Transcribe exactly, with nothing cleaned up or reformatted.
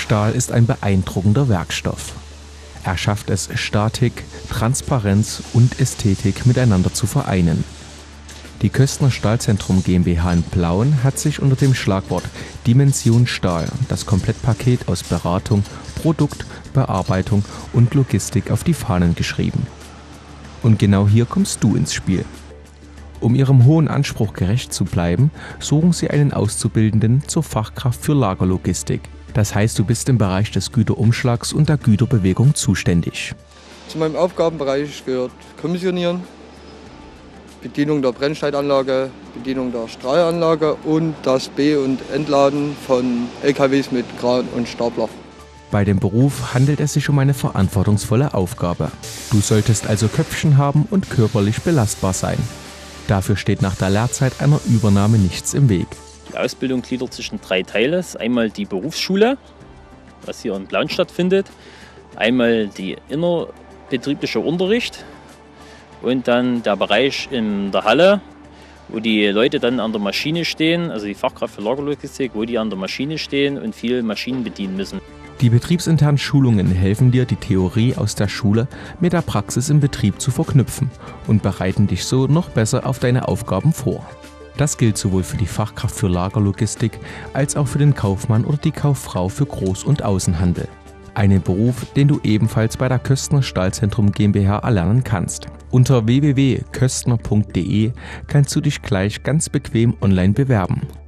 Stahl ist ein beeindruckender Werkstoff. Er schafft es, Statik, Transparenz und Ästhetik miteinander zu vereinen. Die Köstner Stahlzentrum GmbH in Plauen hat sich unter dem Schlagwort Dimension Stahl das Komplettpaket aus Beratung, Produkt, Bearbeitung und Logistik auf die Fahnen geschrieben. Und genau hier kommst du ins Spiel. Um ihrem hohen Anspruch gerecht zu bleiben, suchen sie einen Auszubildenden zur Fachkraft für Lagerlogistik. Das heißt, du bist im Bereich des Güterumschlags und der Güterbewegung zuständig. Zu meinem Aufgabenbereich gehört Kommissionieren, Bedienung der Brennsteilanlage, Bedienung der Strahlanlage und das Be- und Entladen von L K Ws mit Kran und Stapler. Bei dem Beruf handelt es sich um eine verantwortungsvolle Aufgabe. Du solltest also Köpfchen haben und körperlich belastbar sein. Dafür steht nach der Lehrzeit einer Übernahme nichts im Weg. Die Ausbildung gliedert sich in drei Teile. Einmal die Berufsschule, was hier in Plauen stattfindet. Einmal die innerbetriebliche Unterricht und dann der Bereich in der Halle, wo die Leute dann an der Maschine stehen, also die Fachkraft für Lagerlogistik, wo die an der Maschine stehen und viel Maschinen bedienen müssen. Die betriebsinternen Schulungen helfen dir, die Theorie aus der Schule mit der Praxis im Betrieb zu verknüpfen und bereiten dich so noch besser auf deine Aufgaben vor. Das gilt sowohl für die Fachkraft für Lagerlogistik als auch für den Kaufmann oder die Kauffrau für Groß- und Außenhandel. Einen Beruf, den du ebenfalls bei der Köstner Stahlzentrum GmbH erlernen kannst. Unter w w w punkt köstner punkt de kannst du dich gleich ganz bequem online bewerben.